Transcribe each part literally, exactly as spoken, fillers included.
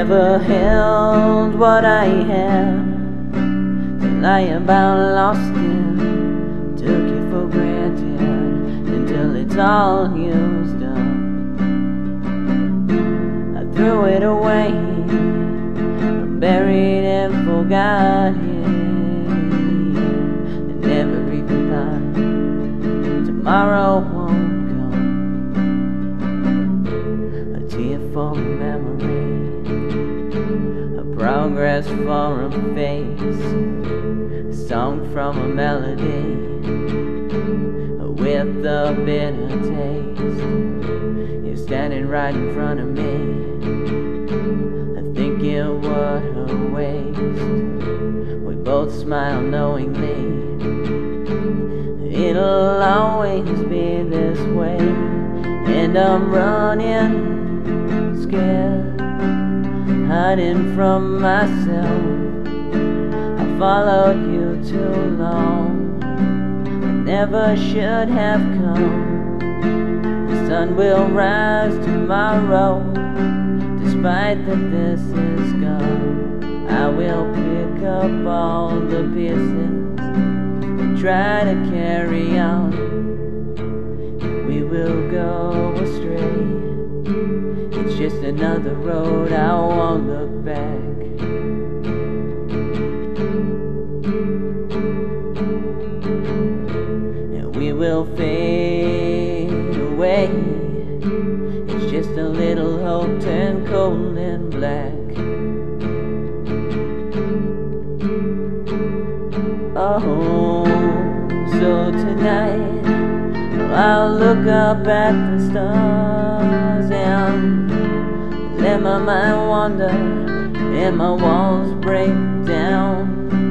never held what I had till I about lost it. Took it for granted until it's all used up. I threw it away, buried and forgot it, and never even thought tomorrow won't come. A tear for a memory, a progress for a face, a song from a melody with a bitter taste. You're standing right in front of me, I think it was a waste. We both smile knowingly, it'll always be this way. And I'm running scared, hiding from myself. I followed you too long, I never should have come. The sun will rise tomorrow, despite that this is gone. I will pick up all the pieces and try to carry on. We will go astray, it's just another road, I won't look back. And we will fade away, it's just a little hope turned cold and black. Oh, so tonight I'll look up at the stars and let my mind wander and my walls break down.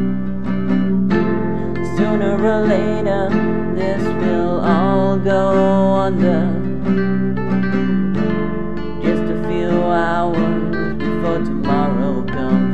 Sooner or later this will all go under. Just a few hours before tomorrow comes.